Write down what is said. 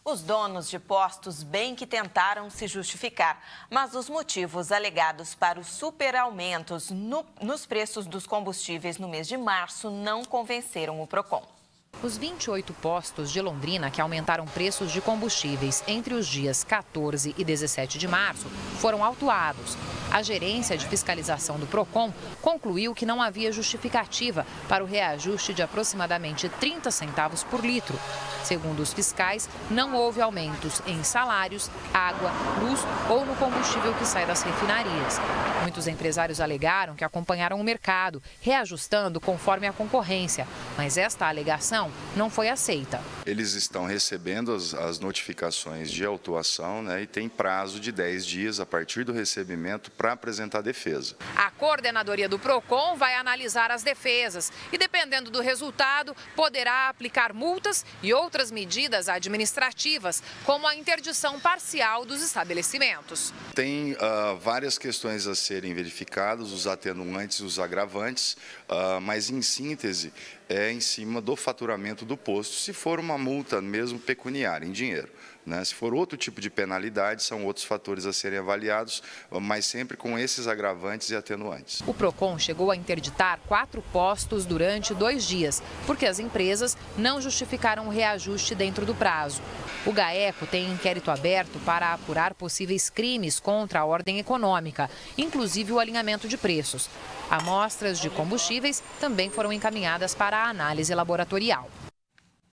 Os donos de postos bem que tentaram se justificar, mas os motivos alegados para os superaumentos nos preços dos combustíveis no mês de março não convenceram o Procon. Os 28 postos de Londrina que aumentaram preços de combustíveis entre os dias 14 e 17 de março foram autuados. A gerência de fiscalização do Procon concluiu que não havia justificativa para o reajuste de aproximadamente 30 centavos por litro. Segundo os fiscais, não houve aumentos em salários, água, luz ou no combustível que sai das refinarias. Muitos empresários alegaram que acompanharam o mercado, reajustando conforme a concorrência, mas esta alegação não foi aceita. Eles estão recebendo as notificações de autuação, né, e tem prazo de 10 dias a partir do recebimento para apresentar a defesa. A coordenadoria do Procon vai analisar as defesas e, dependendo do resultado, poderá aplicar multas e outras medidas administrativas, como a interdição parcial dos estabelecimentos. Tem várias questões a serem verificadas, os atenuantes e os agravantes, mas em síntese é em cima do faturamento do posto, se for uma multa mesmo pecuniária, em dinheiro. Se for outro tipo de penalidade, são outros fatores a serem avaliados, mas sempre com esses agravantes e atenuantes. O Procon chegou a interditar 4 postos durante 2 dias, porque as empresas não justificaram o reajuste dentro do prazo. O GAECO tem inquérito aberto para apurar possíveis crimes contra a ordem econômica, inclusive o alinhamento de preços. Amostras de combustíveis também foram encaminhadas para a análise laboratorial.